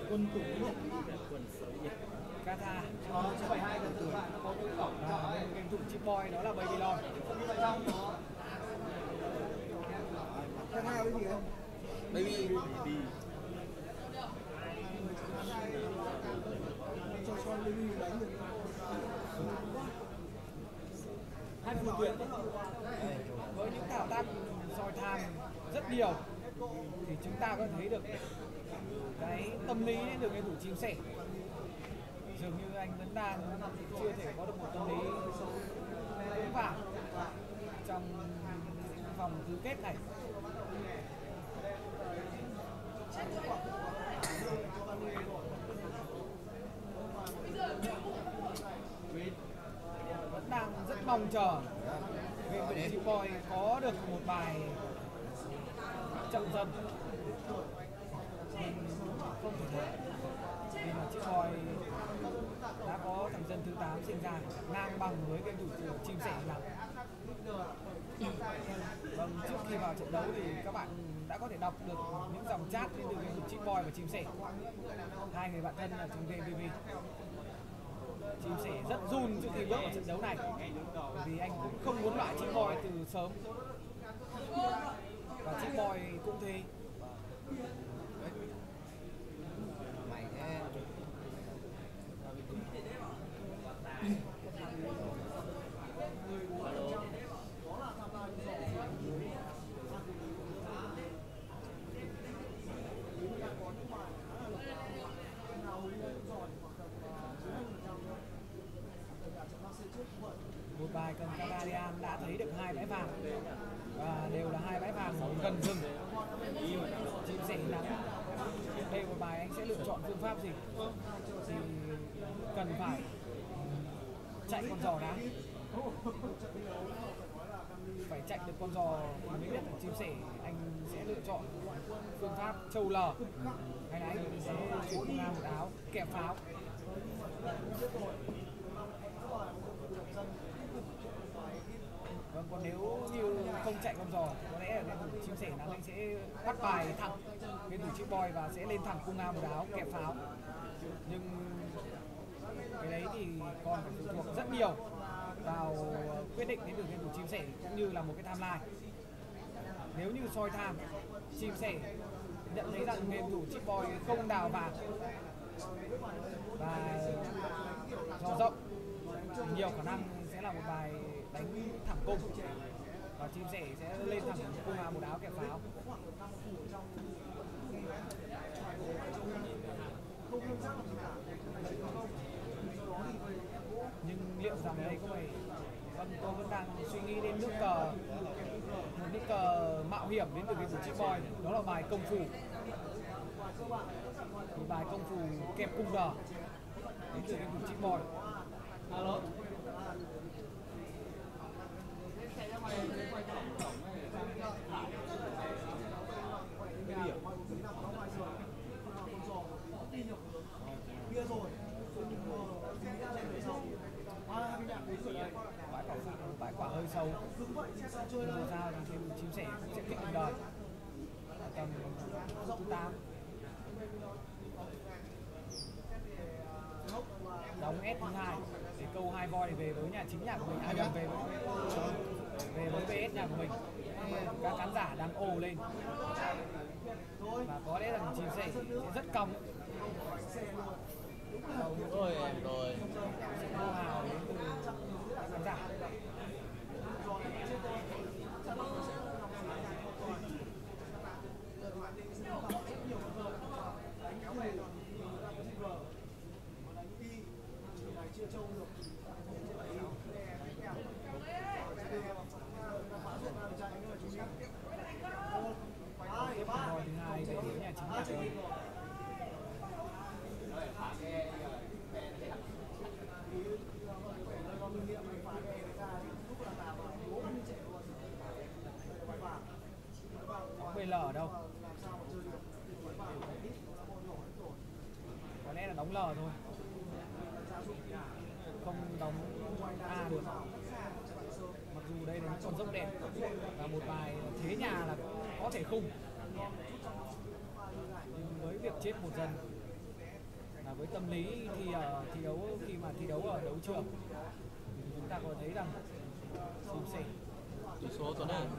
Quân tử Nhật. Quân sở Nhật. Kata. Nó sẽ 72 gần tuổi. Và game thủ chip boy đó là Babylon. Cái hai cái gì không? Baby. Cho con baby đánh được. Hai phù tuyển với những thao tác soi tham rất nhiều thì chúng ta có thấy được cái tâm lý đến từ game thủ chim sẻ. Dường như anh vẫn đang chưa thể có được một tâm lý vững vàng trong vòng tứ kết này. Vẫn đang rất mong chờ game thủ chim boy có được một bài chậm dần, không thể được vì mà chip boy đã có thằng dân thứ 8 sinh ra ngang bằng với game thủ chim sẻ lắm. Vâng, trước khi vào trận đấu thì các bạn đã có thể đọc được những dòng chat đến từ game thủ chip boy và chim sẻ, hai người bạn thân ở trong game BB. Chim sẻ rất run trước khi bước vào trận đấu này vì anh cũng không muốn loại chip boy từ sớm, và chip boy cũng thế. Mày thế. Một bài cầm Canadian đã thấy được 2 bãi vàng và đều là 2 bãi vàng gần rừng. Chim sẻ nắng. Đây một bài anh sẽ lựa chọn phương pháp gì thì cần phải chạy con giò đá, phải chạy được con giò mới biết là chim sẻ. Anh sẽ lựa chọn phương pháp châu lờ hay là anh sẽ chuyển ra một áo kẹp pháo. Vâng, còn nếu như không chạy con giò có lẽ là game thủ chim sẻ là anh sẽ bắt bài thẳng game thủ chip boy và sẽ lên thẳng cung A một áo kẹp pháo. Nhưng cái đấy thì còn phải phụ thuộc rất nhiều vào quyết định đến từ game thủ chim sẻ cũng như là một cái timeline. Nếu như soi tham, chim sẻ nhận thấy rằng game thủ chip boy không đào vàng và giò rộng thì nhiều khả năng sẽ là một bài đánh thẳng cung và chim sẻ sẽ lên thẳng cung A một áo kẹp pháo. Nhưng liệu rằng đây có phải tôi vẫn đang suy nghĩ đến nước cờ, một nước cờ mạo hiểm đến từ game thủ chip boy, đó là bài công phu. Thì bài công phu kẹp cung đờ đến từ game thủ chip boy. Alo. Bia rồi. Bãi quả hơi sâu. Dù sao thì thêm chim sẻ cũng sẽ kích một đời tầm thứ 8. Đóng S thứ 2 để câu 2 voi về với nhà chính nhà của mình, về với VS nhà của mình. Các khán giả đang ồ lên và có lẽ rằng chim sẻ sẽ rất cong. Ôi em rồi. Hô hào đến từ các khán giả. Tiếp voi thứ 2 về với nhà chính nhà của mình. BL ở đâu? Có lẽ là đóng L thôi, không đóng A được. Mặc dù đây là những con dốc đẹp và một bài thế nhà là có thể khung, nhưng với việc chết một dân Và với tâm lý thì thi đấu khi mà thi đấu ở đấu trường thì chúng ta có thấy rằng chim sẻ Tỷ số tuần này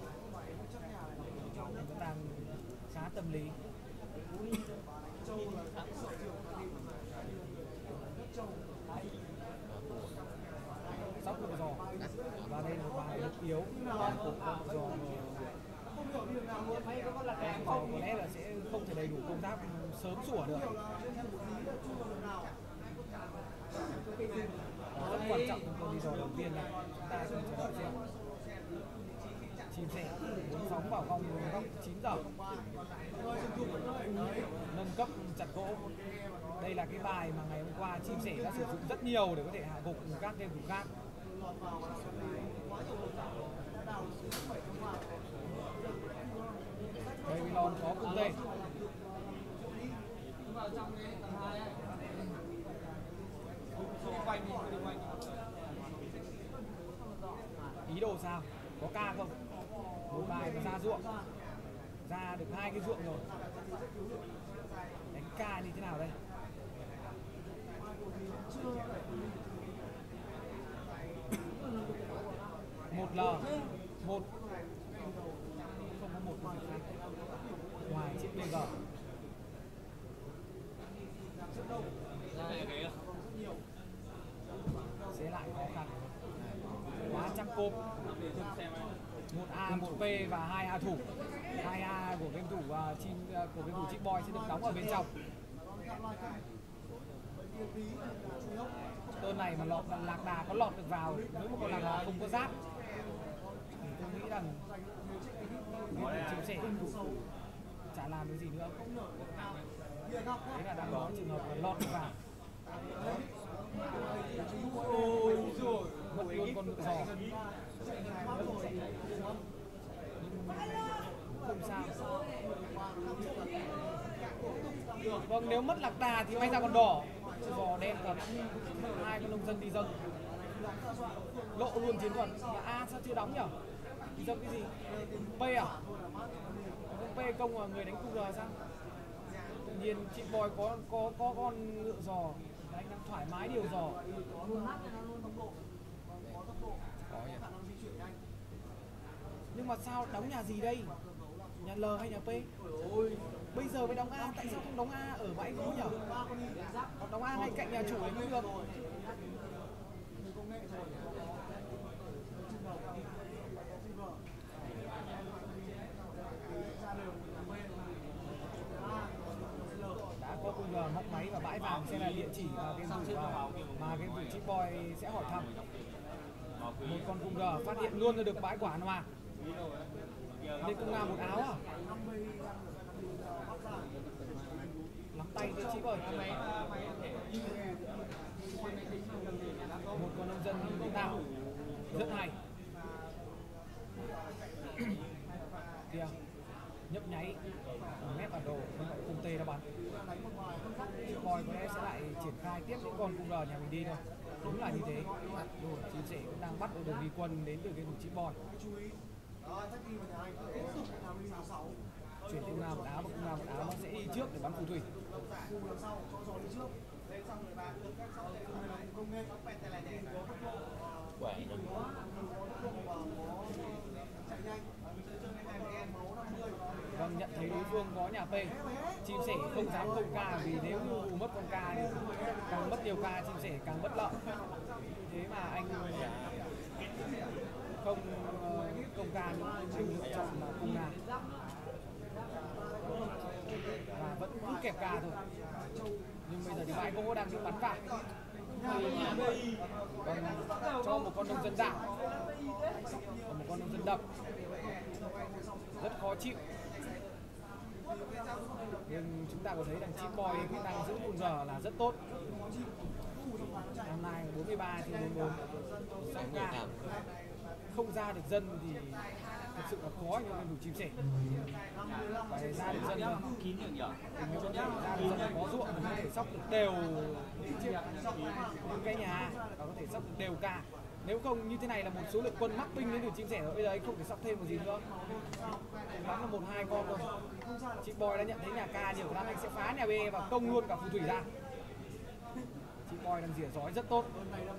vẫn đang khá tâm lý. Sóc con giò và đây là một bài lực yếu của con giò. Có lẽ là sẽ không thể đầy đủ công tác sớm sủa được. Rất quan trọng trong con đi giò đầu tiên này, chúng ta cùng chờ đợi xem. Chim sẻ muốn phóng vào vòng góc 9 giờ, nâng cấp chặt gỗ. Đây là cái bài mà ngày hôm qua chim sẻ đã sử dụng rất nhiều để có thể hạ gục các game thủ khác. Babylon có cung tê. Ý đồ sao? Có ca không? Một bài mà ra ruộng, ra được 2 cái ruộng rồi. Đánh ca như thế nào đây? Một L, một không có một khác ngoài chiếc BG. Sẽ lại khó khăn, quá chắc cốp. 1A, 1B và 2A thủ. 2A của game thủ của game thủ Chip Boy sẽ được đóng ở bên trong. Tên này mà lọt lạc đà có lọt được vào, nếu mà con lạc đà không có giáp thì tôi nghĩ rằng chim sẻ chả làm cái gì nữa. Đấy là đang có trường hợp là lọt được vào. Mất luôn con ngựa giò. Không sao. Vâng, nếu mất lạc đà thì may ra còn đỏ. Giò đen thật. 2 con nông dân đi dâng. Lộ luôn chiến thuật. Sao chưa đóng nhỉ? Đi dâng cái gì? P à? P công là người đánh cung R sao? Tự nhiên chị Boy có con ngựa giò. Anh đang thoải mái điều giò. Nhưng mà sao đóng nhà gì đây? Nhà L hay nhà P? Bây giờ mới đóng A, tại sao không đóng A ở bãi vũ nhỉ? Hoặc đóng A ngay cạnh nhà chủ đấy cũng được. Đã có cung G móc máy và bãi vàng sẽ là địa chỉ mà game thủ Chip Boy sẽ hỏi thăm. Một con cung G phát hiện luôn được bãi quả mà. Lên cung A một áo à? Lắm tay với Chip ơi. Một con nông dân tạo rất hay. Kìa, nhấp nháy mép bản đồ, không phải cung tê đã bắn. Chip Boy có lẽ sẽ lại triển khai tiếp những con cung R nhà mình đi thôi. Đúng là như thế. Chim sẻ cũng đang bắt được đường đi quân đến từ cái thủ Chip Boy. Chuyển cung A một áo và cung A một áo nó sẽ đi trước để bắn phù thủy. Vâng, nhận thấy đối phương có nhà P, chim sẻ không dám công ca vì nếu như mất con ca thì càng mất nhiều ca chim sẻ càng bất lợi. Thế mà anh không công ca nữa, anh lựa chọn là cung A và vẫn cứ kẹp ca thôi. Nhưng bây giờ thì bãi gỗ đang bị bắn vào. Còn cho một con nông dân đảo, còn một con nông dân đập, rất khó chịu. Nhưng chúng ta có thấy rằng Chip Boy cũng đang giữ cung R là rất tốt. Năm nay 43 thì 44, 6 ca. Không ra được dân thì thật sự là khó cho game thủ chim sẻ. Phải ra được dân thôi. Nếu có thể ra được dân có ruộng thì có thể sóc được đều những cái nhà và có thể sóc được đều ca. Nếu không như thế này là một số lượng quân mắc binh đến từ chim sẻ rồi, bây giờ anh không thể sóc thêm một gì nữa. Bắn là 1-2 con thôi. Chip Boy đã nhận thấy nhà ca nhiều lắm, anh sẽ phá nhà B và công luôn cả phù thủy ra. Chip Boy đang rỉa rói rất tốt.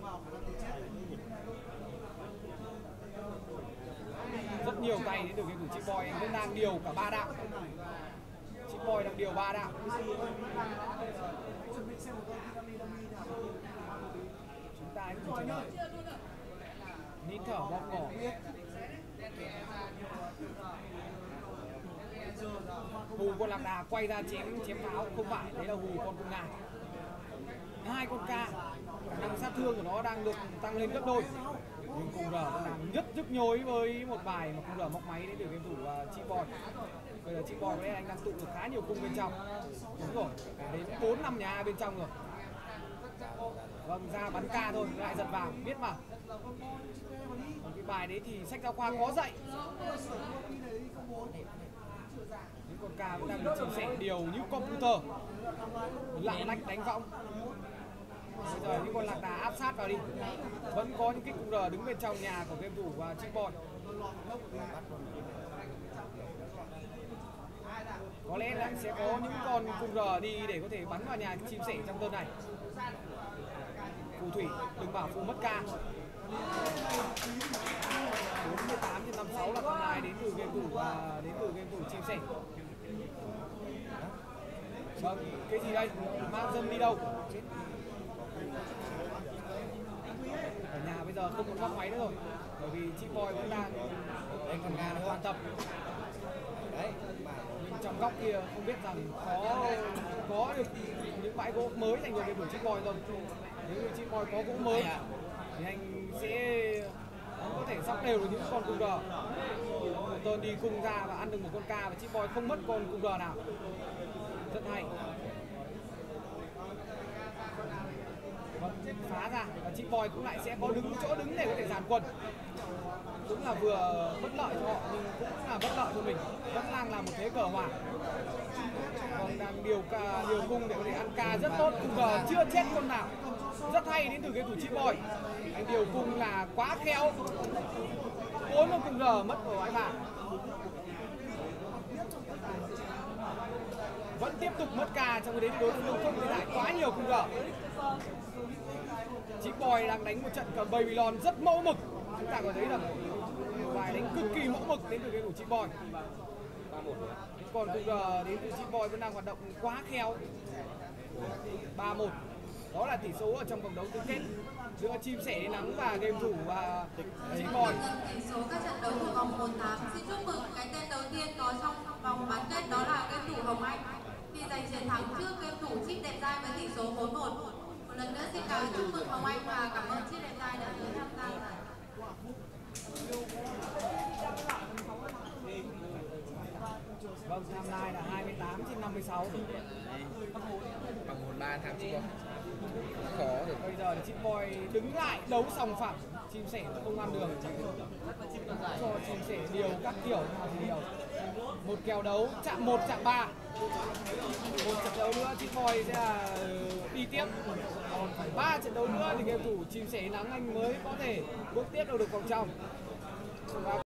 Rất nhiều tay đến từ game thủ Chip Boy, anh vẫn đang điều cả 3 đạo. Chip Boy đang điều 3 đạo. Chúng ta hãy cùng chờ đợi. Nín thở bóp cổ. Hù con lạc đà quay ra chém pháo, không phải, đấy là hù con cung ngà. 2 con ca, khả năng sát thương của nó đang được tăng lên gấp đôi. Nhưng cung rờ vẫn đang rất nhức nhối với một bài mà cung rờ móc máy đến từ game thủ Chip Boy. Bây giờ Chip Boy đấy anh đang tụ được khá nhiều cung bên trong. Đúng rồi, đến 4-5 nhà A bên trong rồi. Vâng, ra bắn ca thôi, lại giật vào, biết mà. Còn cái bài đấy thì sách giáo khoa có dạy. Những con ca vẫn đang được chia sẻ điều như computer, lạng lách đánh võng. Bây giờ những con lạc đà áp sát vào đi. Vẫn có những cái cung R đứng bên trong nhà của game thủ và Chip Boy. Có lẽ là sẽ có những con cung R đi để có thể bắn vào nhà chim sẻ trong turn này. Phù thủy đừng bảo phù mất ca. 48/56 là con này đến từ game thủ và đến từ game thủ chim sẻ. Vâng, cái gì đây? Mang dân đi đâu? Ở nhà bây giờ không còn góc máy nữa rồi, bởi vì Chip Boy vẫn đang còn nhà là quan tâm. Nhưng trong góc kia không biết rằng có được những bãi gỗ mới dành cho game thủ Chip Boy không. Nếu như Chip Boy có gỗ mới thì anh có thể sắp đều được những con cung R. Một tên đi cung ra và ăn được một con ca và Chip Boy không mất con cung R nào. Rất hay. Vâng, phá ra và Chip Boy cũng lại sẽ có chỗ đứng để có thể dàn quần. Cũng là vừa bất lợi cho họ nhưng cũng là bất lợi cho mình. Vẫn đang là một thế cờ hòa. Vâng, đang điều cung để có thể ăn ca rất tốt. Cung R chưa chết con nào. Rất hay đến từ cái thủ Chip Boy. Anh điều cung là quá khéo. 4 con cung R mất của anh bạn. Vẫn tiếp tục mất ca, trong cái đấy đối phương không thể lại quá nhiều cung R. Chip Boy đang đánh một trận cờ Babylon rất mẫu mực. Chúng ta có thấy rằng bài đánh cực kỳ mẫu mực đến từ game thủ Chip Boy. Còn cung R đến từ Chip Boy vẫn đang hoạt động quá khéo. 3-1. Đó là tỷ số ở trong vòng đấu tứ kết giữa chim sẻ nắng và game thủ và Chip Boy. Tỷ số các trận đấu của vòng 1/8. Xin chúc mừng cái tên đầu tiên có trong vòng bán kết, đó là game thủ Hồng Anh, khi giành chiến thắng trước game thủ Chip Đẹp Trai với tỷ số 4-1. Một lần nữa xin chúc mừng Hồng Anh và cảm ơn Chip Đẹp Trai đã tới tham gia giải. Vâng, năm nay là 28/56. Bằng 1-3 thắng Chip Boy. Khó rồi. Bây giờ thì Chip Boy đứng lại đấu sòng phẳng. Chim sẻ không ăn đường. Cho chim sẻ điều các kiểu nào thì điều. Một kèo đấu chạm 1 chạm 3. Một trận đấu nữa Chip Boy sẽ là đi tiếp. Còn phải 3 trận đấu nữa thì game thủ chim sẻ nắng anh mới có thể bước tiếp được vòng trong.